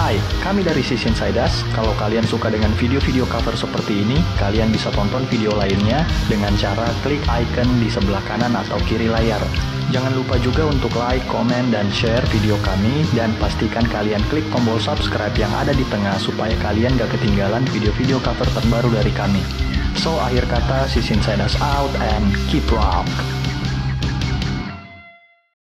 Hai, kami dari Sisin Saidas. Kalau kalian suka dengan video-video cover seperti ini, kalian bisa tonton video lainnya dengan cara klik icon di sebelah kanan atau kiri layar. Jangan lupa juga untuk like, komen, dan share video kami, dan pastikan kalian klik tombol subscribe yang ada di tengah supaya kalian gak ketinggalan video-video cover terbaru dari kami. So, akhir kata, Sisin Saidas out and keep rock!